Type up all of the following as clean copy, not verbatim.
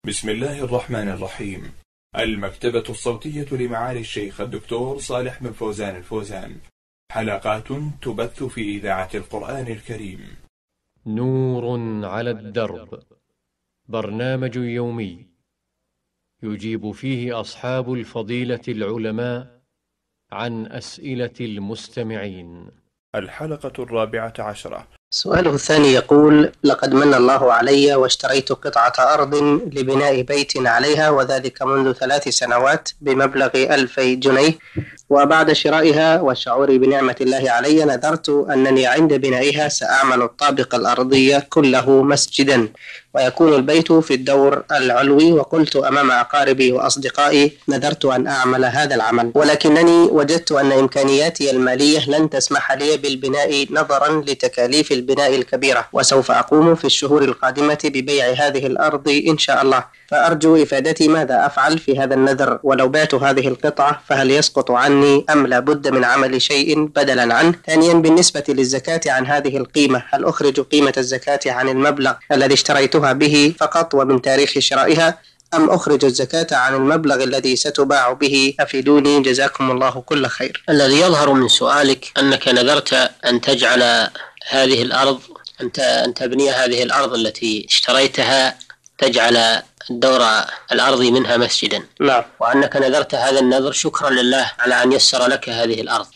بسم الله الرحمن الرحيم. المكتبة الصوتية لمعالي الشيخ الدكتور صالح بن فوزان الفوزان. حلقات تبث في إذاعة القرآن الكريم. نور على الدرب، برنامج يومي يجيب فيه أصحاب الفضيلة العلماء عن أسئلة المستمعين. الحلقة 14. سؤاله الثاني يقول: لقد من الله علي واشتريت قطعة أرض لبناء بيت عليها، وذلك منذ 3 سنوات بمبلغ 2000 جنيه، وبعد شرائها وشعوري بنعمة الله علي نذرت أنني عند بنائها سأعمل الطابق الأرضي كله مسجدا، ويكون البيت في الدور العلوي، وقلت أمام أقاربي وأصدقائي نذرت أن أعمل هذا العمل، ولكنني وجدت أن إمكانياتي المالية لن تسمح لي بالبناء نظرا لتكاليف البناء الكبيرة، وسوف أقوم في الشهور القادمة ببيع هذه الأرض إن شاء الله، فأرجو إفادتي ماذا أفعل في هذا النذر؟ ولو بعت هذه القطعة فهل يسقط عني أم لا بد من عمل شيء بدلا عنه؟ ثانيا، بالنسبة للزكاة عن هذه القيمة، هل أخرج قيمة الزكاة عن المبلغ الذي اشتريتها به فقط ومن تاريخ شرائها، أم أخرج الزكاة عن المبلغ الذي ستباع به؟ أفيدوني جزاكم الله كل خير. الذي يظهر من سؤالك أنك نذرت أن تجعل هذه الأرض، أن تبني هذه الأرض التي اشتريتها، تجعل الدور الأرضي منها مسجدا. نعم. وأنك نذرت هذا النذر شكرا لله على أن يسر لك هذه الأرض،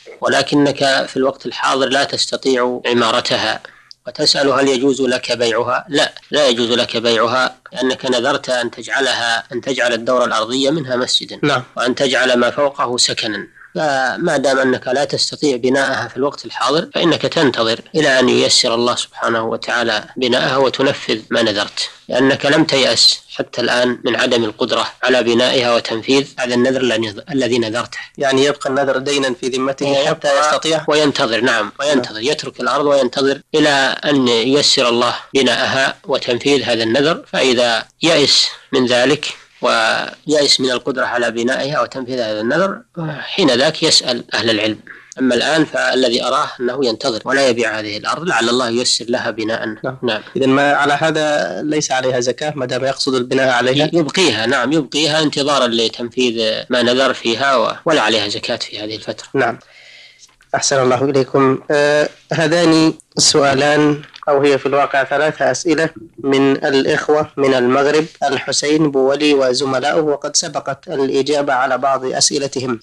ولكنك في الوقت الحاضر لا تستطيع عمارتها، وتسأل هل يجوز لك بيعها؟ لا يجوز لك بيعها، لأنك نذرت أن تجعل الدور الأرضية منها مسجدا. نعم. وأن تجعل ما فوقه سكنا. فما دام أنك لا تستطيع بناءها في الوقت الحاضر فإنك تنتظر إلى أن ييسر الله سبحانه وتعالى بناءها وتنفذ ما نذرت، لأنك لم تيأس حتى الآن من عدم القدرة على بنائها وتنفيذ هذا النذر الذي نذرته. يعني يبقى النذر دينا في ذمته حتى يستطيع وينتظر. نعم، وينتظر، يترك الأرض وينتظر إلى أن ييسر الله بناءها وتنفيذ هذا النذر، فإذا يأس من ذلك ويأس من القدرة على بنائها وتنفيذ هذا النذر حين ذاك يسأل أهل العلم. أما الآن فالذي أراه أنه ينتظر ولا يبيع هذه الأرض لعل الله ييسر لها بناء. نعم. إذن ما على هذا ليس عليها زكاة ما دام يقصد البناء عليها؟ يبقيها. نعم، يبقيها انتظارا لتنفيذ ما نذر فيها، ولا عليها زكاة في هذه الفترة. نعم. أحسن الله إليكم. هذان السؤالان، أو هي في الواقع 3 أسئلة من الإخوة من المغرب، الحسين بولي وزملائه، وقد سبقت الإجابة على بعض أسئلتهم.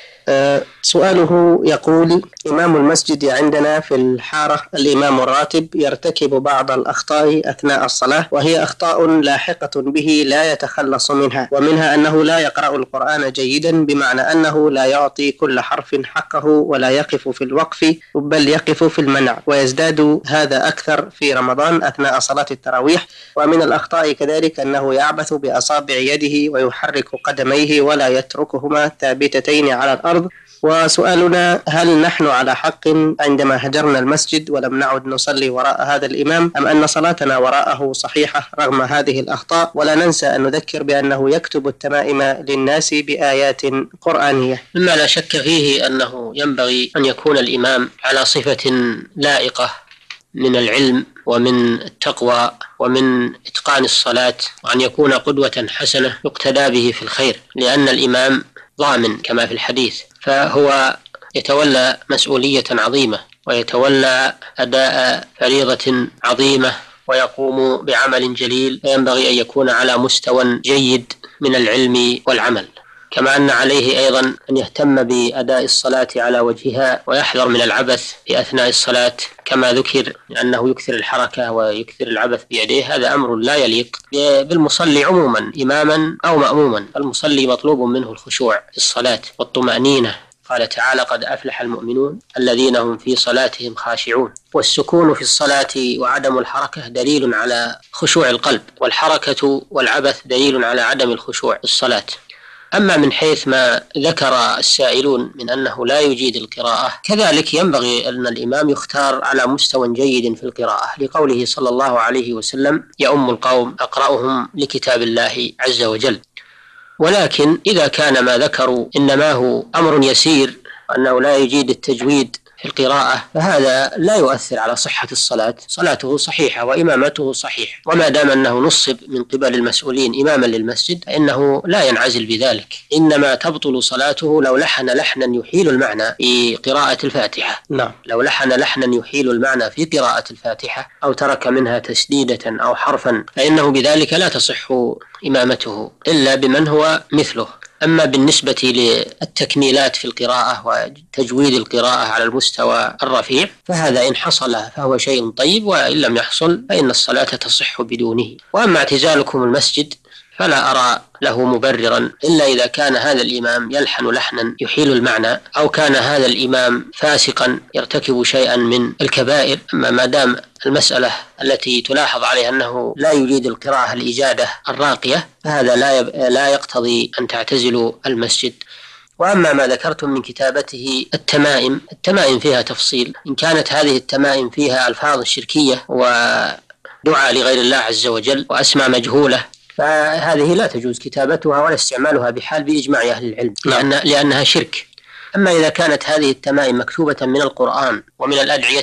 سؤاله يقول: إمام المسجد عندنا في الحارة الإمام الراتب يرتكب بعض الأخطاء أثناء الصلاة، وهي أخطاء لاحقة به لا يتخلص منها، ومنها أنه لا يقرأ القرآن جيدا، بمعنى أنه لا يعطي كل حرف حقه ولا يقف في الوقف بل يقف في المنع، ويزداد هذا أكثر في رمضان أثناء صلاة التراويح. ومن الأخطاء كذلك أنه يعبث بأصابع يده ويحرك قدميه ولا يتركهما ثابتتين على الأرض. وسؤالنا: هل نحن على حق عندما هجرنا المسجد ولم نعد نصلي وراء هذا الإمام، أم أن صلاتنا وراءه صحيحة رغم هذه الأخطاء؟ ولا ننسى أن نذكر بأنه يكتب التمائم للناس بآيات قرآنية. مما لا شك فيه أنه ينبغي أن يكون الإمام على صفة لائقة من العلم ومن التقوى ومن إتقان الصلاة، وأن يكون قدوة حسنة يقتدى به في الخير، لأن الإمام ضامن كما في الحديث، فهو يتولى مسؤولية عظيمة ويتولى أداء فريضة عظيمة ويقوم بعمل جليل، فينبغي أن يكون على مستوى جيد من العلم والعمل، كما أن عليه أيضا أن يهتم بأداء الصلاة على وجهها ويحذر من العبث في أثناء الصلاة كما ذكر، لأنه يكثر الحركة ويكثر العبث بيديه. هذا أمر لا يليق بالمصلي عموما، إماما أو مأموما. المصلي مطلوب منه الخشوع في الصلاة والطمأنينة. قال تعالى: قد أفلح المؤمنون الذين هم في صلاتهم خاشعون. والسكون في الصلاة وعدم الحركة دليل على خشوع القلب، والحركة والعبث دليل على عدم الخشوع في الصلاة. أما من حيث ما ذكر السائلون من أنه لا يجيد القراءة، كذلك ينبغي أن الإمام يختار على مستوى جيد في القراءة، لقوله صلى الله عليه وسلم: يؤم القوم أقرأهم لكتاب الله عز وجل. ولكن إذا كان ما ذكروا إنما هو أمر يسير، وأنه لا يجيد التجويد في القراءة فهذا لا يؤثر على صحة الصلاة، صلاته صحيحة وإمامته صحيحة، وما دام أنه نصب من قبل المسؤولين إماما للمسجد فإنه لا ينعزل بذلك، إنما تبطل صلاته لو لحن لحنا يحيل المعنى في قراءة الفاتحة. نعم. لو لحن لحنا يحيل المعنى في قراءة الفاتحة أو ترك منها تسديدة أو حرفا فإنه بذلك لا تصح إمامته إلا بمن هو مثله. أما بالنسبة للتكميلات في القراءة وتجويد القراءة على المستوى الرفيع فهذا إن حصل فهو شيء طيب، وإن لم يحصل فإن الصلاة تصح بدونه. وأما اعتزالكم المسجد فلا أرى له مبررا إلا إذا كان هذا الإمام يلحن لحنا يحيل المعنى، أو كان هذا الإمام فاسقا يرتكب شيئا من الكبائر. أما ما دام المسألة التي تلاحظ عليها أنه لا يريد القراءة الإجادة الراقية فهذا لا يقتضي أن تعتزلوا المسجد. وأما ما ذكرتم من كتابته التمائم فيها تفصيل. إن كانت هذه التمائم فيها ألفاظ شركية ودعاء لغير الله عز وجل وأسماء مجهولة فهذه لا تجوز كتابتها ولا استعمالها بحال بإجماع أهل العلم لأنها شرك. أما إذا كانت هذه التمائم مكتوبة من القرآن ومن الأدعية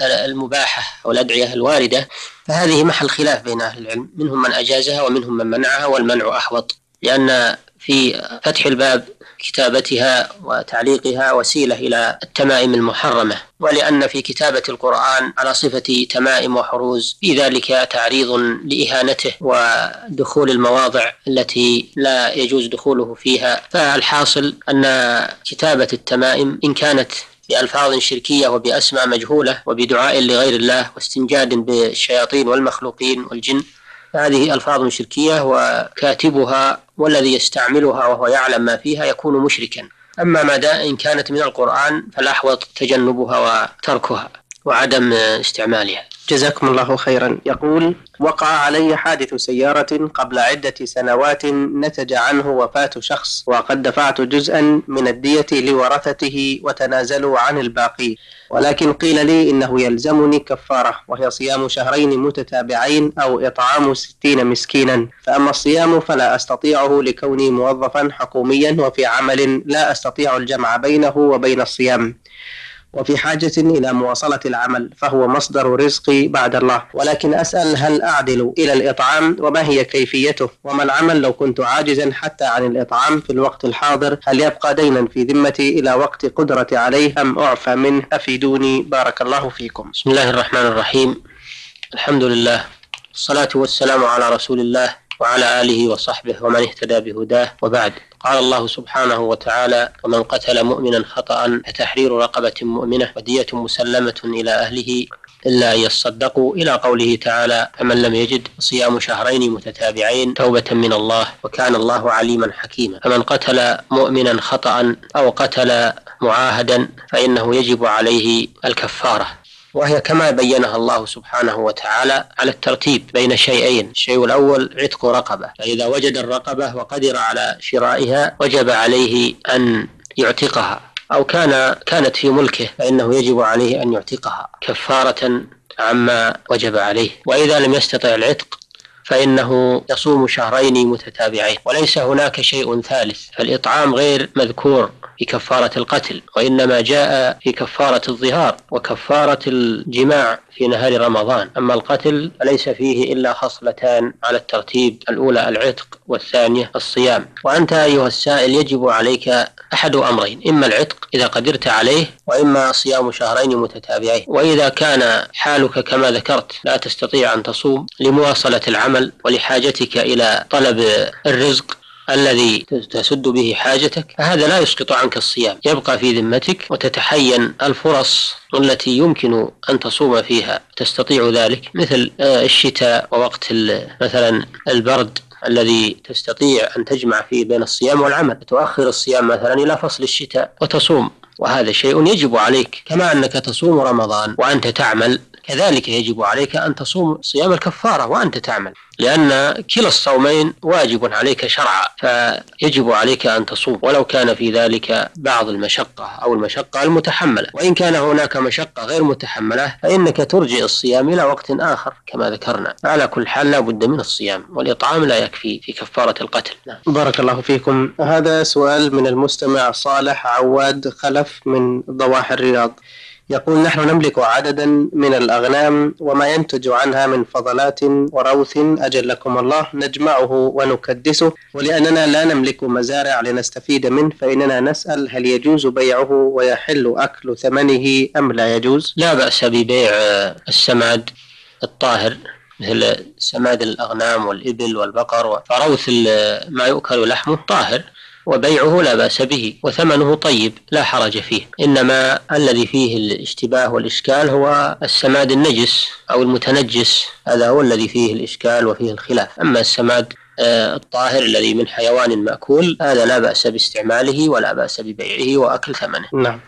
المباحة أو الأدعية الواردة فهذه محل خلاف بين أهل العلم، منهم من أجازها ومنهم من منعها، والمنع أحوط، لأن في فتح الباب كتابتها وتعليقها وسيلة إلى التمائم المحرمة، ولأن في كتابة القرآن على صفة تمائم وحروز في ذلك تعريض لإهانته ودخول المواضع التي لا يجوز دخوله فيها. فالحاصل أن كتابة التمائم إن كانت بألفاظ شركية وبأسماء مجهولة وبدعاء لغير الله واستنجاد بالشياطين والمخلوقين والجن هذه ألفاظ شركية، وكاتبها والذي يستعملها وهو يعلم ما فيها يكون مشركا. أما ما دام إن كانت من القرآن فالأحوط تجنبها وتركها وعدم استعمالها. جزاكم الله خيرا. يقول: وقع علي حادث سيارة قبل عدة سنوات نتج عنه وفاة شخص، وقد دفعت جزءا من الدية لورثته وتنازلوا عن الباقي، ولكن قيل لي إنه يلزمني كفارة وهي صيام شهرين متتابعين أو إطعام 60 مسكينا، فأما الصيام فلا أستطيعه لكوني موظفا حكوميا وفي عمل لا أستطيع الجمع بينه وبين الصيام، وفي حاجة إلى مواصلة العمل فهو مصدر رزقي بعد الله، ولكن أسأل هل أعدل إلى الإطعام وما هي كيفيته، وما العمل لو كنت عاجزا حتى عن الإطعام في الوقت الحاضر، هل يبقى دينا في ذمتي إلى وقت قدرتي عليه أم أعفى منه؟ أفيدوني بارك الله فيكم. بسم الله الرحمن الرحيم، الحمد لله، الصلاة والسلام على رسول الله وعلى آله وصحبه ومن اهتدى بهداه، وبعد. قال الله سبحانه وتعالى: ومن قتل مؤمنا خطأ فتحرير رقبة مؤمنة ودية مسلمة إلى أهله إلا أن يصدقوا، إلى قوله تعالى: فمن لم يجد صيام شهرين متتابعين توبة من الله وكان الله عليما حكيما. فمن قتل مؤمنا خطأ أو قتل معاهدا فإنه يجب عليه الكفارة، وهي كما بينها الله سبحانه وتعالى على الترتيب بين شيئين. الشيء الأول عتق رقبة، فإذا وجد الرقبة وقدر على شرائها وجب عليه أن يعتقها، أو كانت في ملكه فإنه يجب عليه أن يعتقها كفارة عما وجب عليه. وإذا لم يستطع العتق فإنه يصوم شهرين متتابعين، وليس هناك شيء ثالث. فالإطعام غير مذكور في كفارة القتل، وإنما جاء في كفارة الظهار وكفارة الجماع في نهار رمضان. أما القتل فليس فيه إلا خصلتان على الترتيب: الأولى العتق والثانية الصيام. وأنت أيها السائل يجب عليك أحد أمرين: إما العتق إذا قدرت عليه، وإما صيام شهرين متتابعين. وإذا كان حالك كما ذكرت لا تستطيع أن تصوم لمواصلة العمل ولحاجتك إلى طلب الرزق الذي تسد به حاجتك فهذا لا يسقط عنك الصيام، يبقى في ذمتك، وتتحين الفرص التي يمكن أن تصوم فيها تستطيع ذلك، مثل الشتاء ووقت مثلا البرد الذي تستطيع أن تجمع فيه بين الصيام والعمل، تؤخر الصيام مثلا إلى فصل الشتاء وتصوم، وهذا شيء يجب عليك. كما أنك تصوم رمضان وأنت تعمل كذلك يجب عليك أن تصوم صيام الكفارة وأنت تعمل، لأن كلا الصومين واجب عليك شرعا، فيجب عليك أن تصوم ولو كان في ذلك بعض المشقة أو المشقة المتحملة. وإن كان هناك مشقة غير متحملة فإنك ترجع الصيام إلى وقت آخر كما ذكرنا. على كل حال لا بد من الصيام، والإطعام لا يكفي في كفارة القتل. بارك الله فيكم. هذا سؤال من المستمع صالح عواد خلف من ضواحي الرياض، يقول: نحن نملك عددا من الأغنام وما ينتج عنها من فضلات وروث أجلكم الله نجمعه ونكدسه، ولأننا لا نملك مزارع لنستفيد منه فإننا نسأل: هل يجوز بيعه ويحل أكل ثمنه أم لا يجوز؟ لا بأس ببيع السماد الطاهر مثل سماد الأغنام والإبل والبقر، فروث ما يؤكل لحمه طاهر، وبيعه لا بأس به وثمنه طيب لا حرج فيه. إنما الذي فيه الاشتباه والإشكال هو السماد النجس أو المتنجس، هذا هو الذي فيه الإشكال وفيه الخلاف. أما السماد الطاهر الذي من حيوان مأكول هذا لا بأس باستعماله ولا بأس ببيعه وأكل ثمنه. نعم.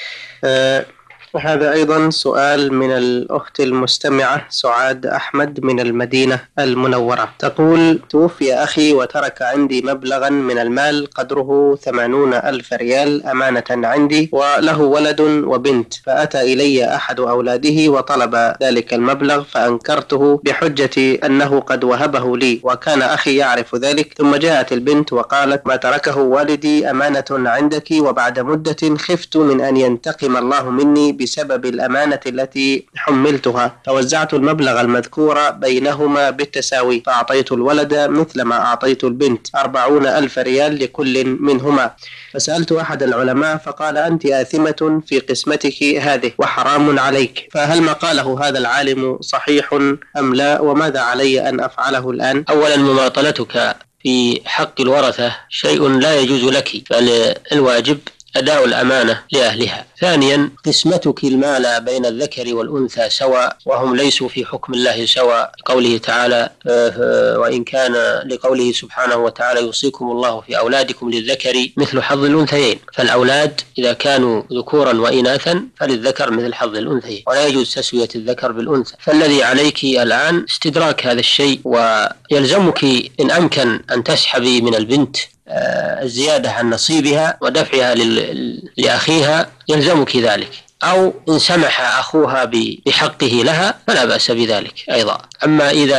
هذا أيضا سؤال من الأخت المستمعة سعاد أحمد من المدينة المنورة، تقول: توفي أخي وترك عندي مبلغا من المال قدره 80,000 ريال أمانة عندي، وله ولد وبنت، فأتى إلي أحد أولاده وطلب ذلك المبلغ فأنكرته بحجة أنه قد وهبه لي، وكان أخي يعرف ذلك. ثم جاءت البنت وقالت: ما تركه والدي أمانة عندك، وبعد مدة خفت من أن ينتقم الله مني بسبب الأمانة التي حملتها، فوزعت المبلغ المذكور بينهما بالتساوي، فأعطيت الولد مثل ما أعطيت البنت 40,000 ريال لكل منهما. فسألت أحد العلماء فقال: أنت آثمة في قسمتك هذه وحرام عليك، فهل ما قاله هذا العالم صحيح أم لا؟ وماذا علي أن أفعله الآن؟ أولا، مماطلتك في حق الورثة شيء لا يجوز لك، فالواجب أداء الأمانة لأهلها. ثانيا، قسمتك المال بين الذكر والأنثى سواء، وهم ليسوا في حكم الله سواء، قوله تعالى: وإن كان لقوله سبحانه وتعالى: يوصيكم الله في أولادكم للذكر مثل حظ الأنثيين، فالأولاد إذا كانوا ذكورا وإناثا فللذكر مثل حظ الأنثيين، ولا يجوز تسوية الذكر بالأنثى. فالذي عليك الآن استدراك هذا الشيء، ويلزمك إن أمكن أن تسحبي من البنت الزيادة عن نصيبها ودفعها لأخيها، يلزمك ذلك، أو إن سمح أخوها بحقه لها فلا بأس بذلك أيضا. أما إذا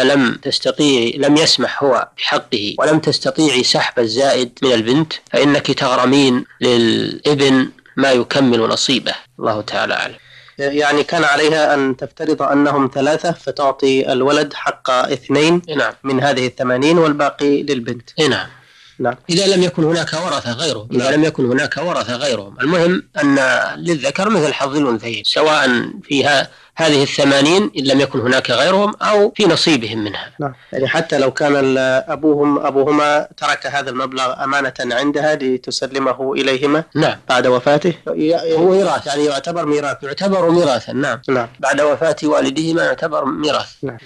لم يسمح هو بحقه ولم تستطيعي سحب الزائد من البنت فإنك تغرمين للابن ما يكمل نصيبه. الله تعالى أعلم. يعني كان عليها أن تفترض أنهم 3 فتعطي الولد حق 2 نعم. من هذه 80 والباقي للبنت. نعم. نعم. إذا لم يكن هناك ورثة غيره، إذا لم يكن هناك ورثة غيرهم، المهم أن للذكر مثل حظ الأنثيين، سواء فيها هذه 80 إن لم يكن هناك غيرهم أو في نصيبهم منها. نعم. يعني حتى لو كان أبوهما ترك هذا المبلغ أمانة عندها لتسلمه إليهما. نعم. بعد وفاته هو ميراث، يعني يعتبر ميراثا. نعم. نعم. بعد وفاة والدهما يعتبر ميراث. نعم.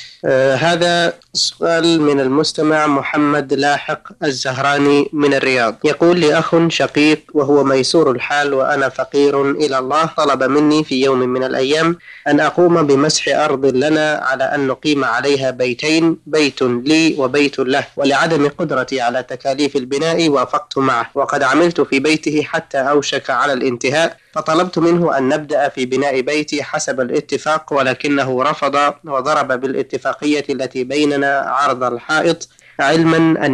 هذا سؤال من المستمع محمد لاحق الزهراني من الرياض، يقول: لي أخ شقيق وهو ميسور الحال وأنا فقير إلى الله، طلب مني في يوم من الأيام أن أقوم بمسح أرض لنا على أن نقيم عليها بيتين، بيت لي وبيت له، ولعدم قدرتي على تكاليف البناء وافقت معه، وقد عملت في بيته حتى أوشك على الانتهاء، فطلبت منه أن نبدأ في بناء بيتي حسب الاتفاق، ولكنه رفض وضرب بالاتفاقية التي بيننا عرض الحائط، علما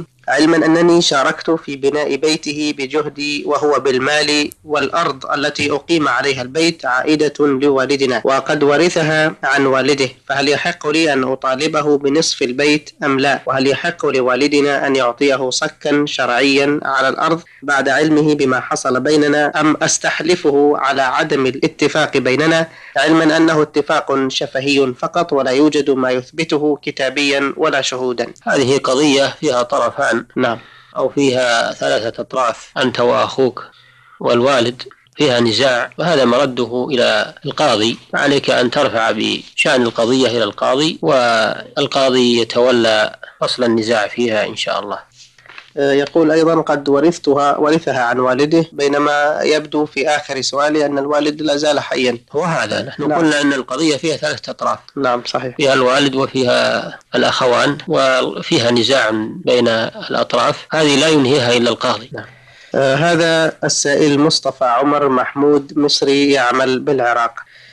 أنني شاركت في بناء بيته بجهدي وهو بالمال، والأرض التي أقيم عليها البيت عائدة لوالدنا وقد ورثها عن والده، فهل يحق لي أن أطالبه بنصف البيت أم لا؟ وهل يحق لوالدنا أن يعطيه صكا شرعيا على الأرض بعد علمه بما حصل بيننا، أم أستحلفه على عدم الاتفاق بيننا، علما أنه اتفاق شفهي فقط ولا يوجد ما يثبته كتابيا ولا شهودا؟ هذه قضية فيها طرفان. نعم. أو فيها 3 أطراف، أنت وأخوك والوالد، فيها نزاع، وهذا مرده إلى القاضي، عليك أن ترفع بشأن القضية إلى القاضي، والقاضي يتولى فصل النزاع فيها إن شاء الله. يقول أيضا: قد ورثها عن والده، بينما يبدو في آخر سؤالي أن الوالد لا زال حيا. وهذا نحن قلنا أن القضية فيها 3 أطراف. نعم صحيح. فيها الوالد وفيها الأخوان وفيها نزاع بين الأطراف، هذه لا ينهيها إلا القاضي. نعم. هذا السائل مصطفى عمر محمود مصري يعمل بالعراق،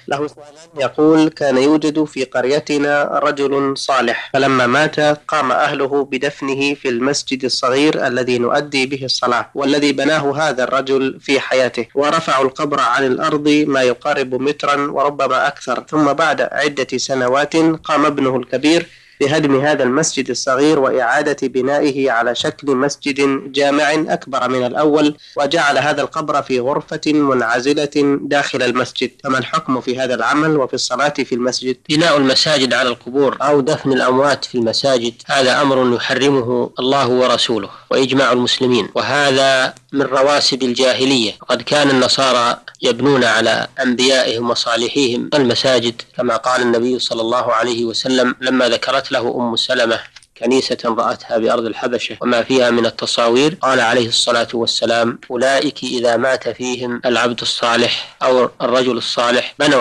له سؤال يقول: كان يوجد في قريتنا رجل صالح، فلما مات قام أهله بدفنه في المسجد الصغير الذي نؤدي به الصلاة، والذي بناه هذا الرجل في حياته، ورفعوا القبر عن الأرض ما يقارب مترا وربما أكثر. ثم بعد عدة سنوات قام ابنه الكبير بهدم هذا المسجد الصغير وإعادة بنائه على شكل مسجد جامع أكبر من الأول، وجعل هذا القبر في غرفة منعزلة داخل المسجد. فما الحكم في هذا العمل وفي الصلاة في المسجد؟ بناء المساجد على القبور أو دفن الأموات في المساجد هذا أمر يحرمه الله ورسوله وإجماع المسلمين، وهذا من رواسب الجاهلية. قد كان النصارى يبنون على أنبيائهم وصالحيهم المساجد، كما قال النبي صلى الله عليه وسلم لما ذكرت له أم سلمة كنيسة رأتها بأرض الحبشة وما فيها من التصاوير، قال عليه الصلاة والسلام: أولئك إذا مات فيهم العبد الصالح أو الرجل الصالح بنوا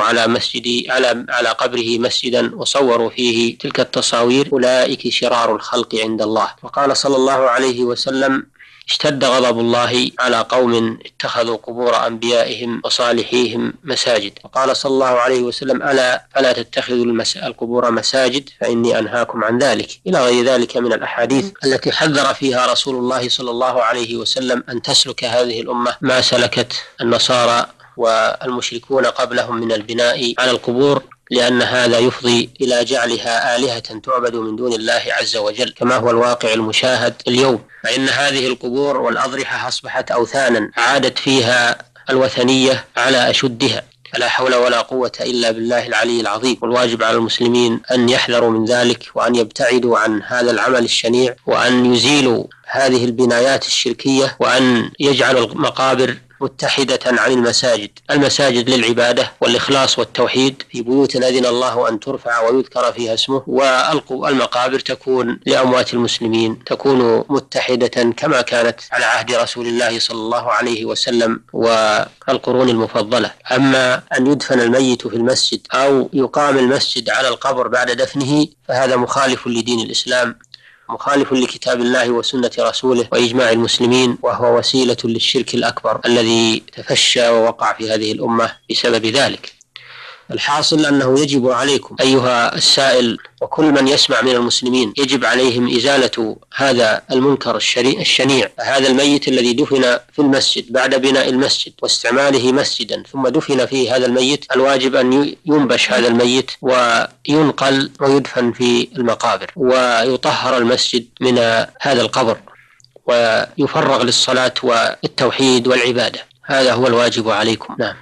على قبره مسجدا وصوروا فيه تلك التصاوير، أولئك شرار الخلق عند الله. وقال صلى الله عليه وسلم: اشتد غضب الله على قوم اتخذوا قبور أنبيائهم وصالحيهم مساجد. وقال صلى الله عليه وسلم: ألا فلا تتخذوا القبور مساجد فإني أنهاكم عن ذلك، إلى غير ذلك من الأحاديث التي حذر فيها رسول الله صلى الله عليه وسلم أن تسلك هذه الأمة ما سلكت النصارى والمشركون قبلهم من البناء على القبور، لأن هذا يفضي إلى جعلها آلهة تعبد من دون الله عز وجل، كما هو الواقع المشاهد اليوم. فإن هذه القبور والأضرحة أصبحت أوثانا عادت فيها الوثنية على أشدها، فلا حول ولا قوة إلا بالله العلي العظيم. والواجب على المسلمين أن يحذروا من ذلك وأن يبتعدوا عن هذا العمل الشنيع، وأن يزيلوا هذه البنايات الشركية، وأن يجعلوا المقابر متحدة عن المساجد للعبادة والإخلاص والتوحيد في بيوت أذن الله أن ترفع ويذكر فيها اسمه، والمقابر تكون لأموات المسلمين تكون متحدة كما كانت على عهد رسول الله صلى الله عليه وسلم والقرون المفضلة. أما أن يدفن الميت في المسجد أو يقام المسجد على القبر بعد دفنه فهذا مخالف لدين الإسلام، مخالف لكتاب الله وسنة رسوله وإجماع المسلمين، وهو وسيلة للشرك الأكبر الذي تفشى ووقع في هذه الأمة بسبب ذلك. الحاصل أنه يجب عليكم أيها السائل وكل من يسمع من المسلمين، يجب عليهم إزالة هذا المنكر الشنيع. هذا الميت الذي دفن في المسجد بعد بناء المسجد واستعماله مسجدا ثم دفن فيه هذا الميت، الواجب أن ينبش هذا الميت وينقل ويدفن في المقابر، ويطهر المسجد من هذا القبر ويفرغ للصلاة والتوحيد والعبادة. هذا هو الواجب عليكم. نعم.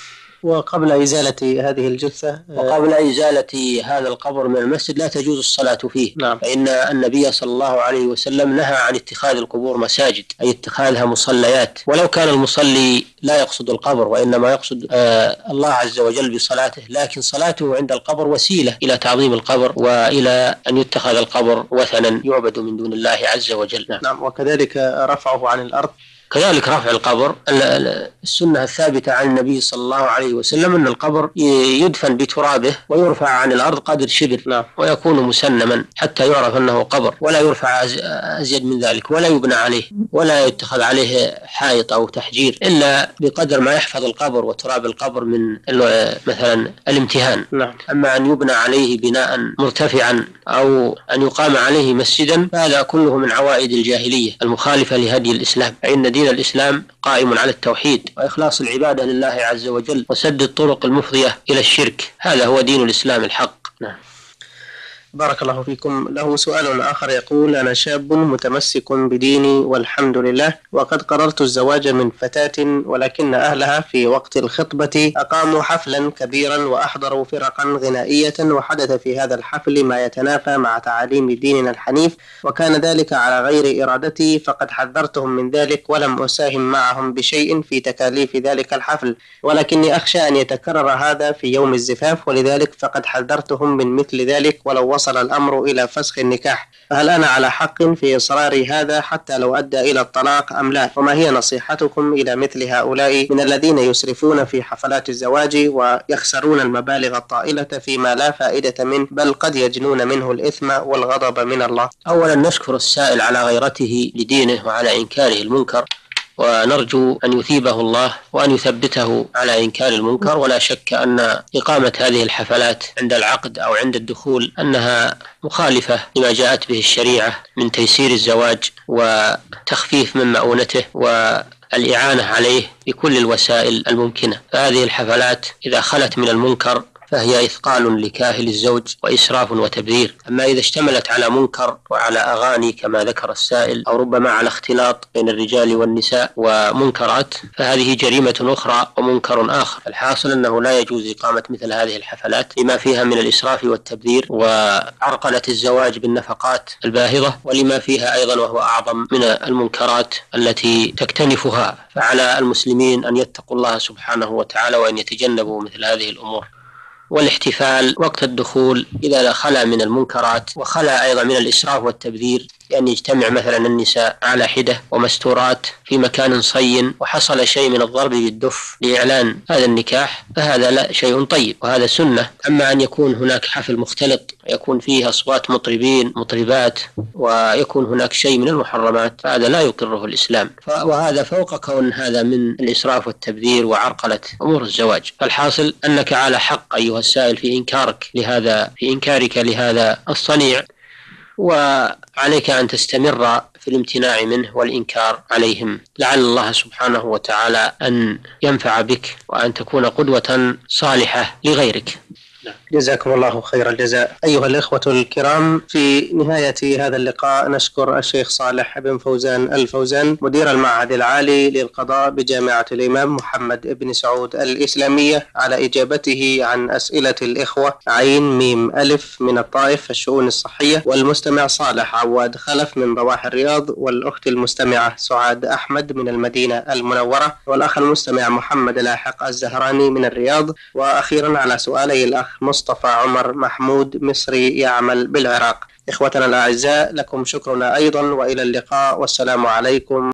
وقبل إزالة هذه الجثة وقبل إزالة هذا القبر من المسجد لا تجوز الصلاة فيه. نعم. فإن النبي صلى الله عليه وسلم نهى عن اتخاذ القبور مساجد، أي اتخاذها مصليات، ولو كان المصلي لا يقصد القبر وإنما يقصد الله عز وجل بصلاته، لكن صلاته عند القبر وسيلة إلى تعظيم القبر وإلى أن يتخذ القبر وثنا يعبد من دون الله عز وجل. نعم. وكذلك رفعه عن الأرض، كذلك رفع القبر. السنة الثابتة عن النبي صلى الله عليه وسلم أن القبر يدفن بترابه ويرفع عن الأرض قدر شبر. نعم. ويكون مسنما حتى يعرف أنه قبر، ولا يرفع أزيد من ذلك، ولا يبنى عليه، ولا يتخذ عليه حائط أو تحجير إلا بقدر ما يحفظ القبر وتراب القبر من مثلا الامتهان. نعم. أما أن يبنى عليه بناء مرتفعا أو أن يقام عليه مسجدا فهذا كله من عوائد الجاهلية المخالفة لهدي الإسلام. فإن دين الإسلام قائم على التوحيد وإخلاص العبادة لله عز وجل وسد الطرق المفضية إلى الشرك، هذا هو دين الإسلام الحق. نعم. بارك الله فيكم. له سؤال آخر يقول: أنا شاب متمسك بديني والحمد لله، وقد قررت الزواج من فتاة، ولكن أهلها في وقت الخطبة أقاموا حفلا كبيرا وأحضروا فرقا غنائية، وحدث في هذا الحفل ما يتنافى مع تعاليم ديننا الحنيف، وكان ذلك على غير إرادتي، فقد حذرتهم من ذلك ولم أساهم معهم بشيء في تكاليف ذلك الحفل، ولكني أخشى أن يتكرر هذا في يوم الزفاف، ولذلك فقد حذرتهم من مثل ذلك ولو وصل الأمر إلى فسخ النكاح، فهل أنا على حق في إصراري هذا حتى لو أدى إلى الطلاق أم لا؟ وما هي نصيحتكم إلى مثل هؤلاء من الذين يسرفون في حفلات الزواج ويخسرون المبالغ الطائلة فيما لا فائدة منه، بل قد يجنون منه الإثم والغضب من الله؟ أولا نشكر السائل على غيرته لدينه وعلى إنكاره المنكر، ونرجو أن يثيبه الله وأن يثبته على إنكار المنكر. ولا شك أن إقامة هذه الحفلات عند العقد أو عند الدخول أنها مخالفة لما جاءت به الشريعة من تيسير الزواج وتخفيف من مؤونته والإعانة عليه بكل الوسائل الممكنة. فهذه الحفلات إذا خلت من المنكر فهي إثقال لكاهل الزوج وإسراف وتبذير. أما إذا اشتملت على منكر وعلى أغاني كما ذكر السائل أو ربما على اختلاط بين الرجال والنساء ومنكرات فهذه جريمة أخرى ومنكر آخر. الحاصل أنه لا يجوز إقامة مثل هذه الحفلات لما فيها من الإسراف والتبذير وعرقلة الزواج بالنفقات الباهظة، ولما فيها أيضا وهو أعظم من المنكرات التي تكتنفها. فعلى المسلمين أن يتقوا الله سبحانه وتعالى وأن يتجنبوا مثل هذه الأمور. والاحتفال وقت الدخول إذا خلا من المنكرات وخلا أيضا من الإسراف والتبذير، لأن يجتمع مثلا النساء على حدة ومستورات في مكان صين وحصل شيء من الضرب بالدف لإعلان هذا النكاح، فهذا لا شيء طيب وهذا سنة. أما أن يكون هناك حفل مختلط يكون فيه أصوات مطربين مطربات ويكون هناك شيء من المحرمات فهذا لا يقره الإسلام، وهذا فوق كون هذا من الإسراف والتبذير وعرقلة أمور الزواج. فالحاصل أنك على حق أيها السائل في إنكارك لهذا الصنيع، وعليك أن تستمر في الامتناع منه والإنكار عليهم، لعل الله سبحانه وتعالى أن ينفع بك وأن تكون قدوة صالحة لغيرك. جزاكم الله خير الجزاء. أيها الإخوة الكرام، في نهاية هذا اللقاء نشكر الشيخ صالح بن فوزان الفوزان مدير المعهد العالي للقضاء بجامعة الإمام محمد بن سعود الإسلامية على إجابته عن أسئلة الإخوة عين ميم ألف من الطائف الشؤون الصحية، والمستمع صالح عواد خلف من ضواحي الرياض، والأخت المستمعة سعاد أحمد من المدينة المنورة، والأخ المستمع محمد لاحق الزهراني من الرياض، وأخيرا على سؤالي الأخ مصطفى عمر محمود مصري يعمل بالعراق. إخوتنا الأعزاء، لكم شكرنا أيضا، وإلى اللقاء، والسلام عليكم.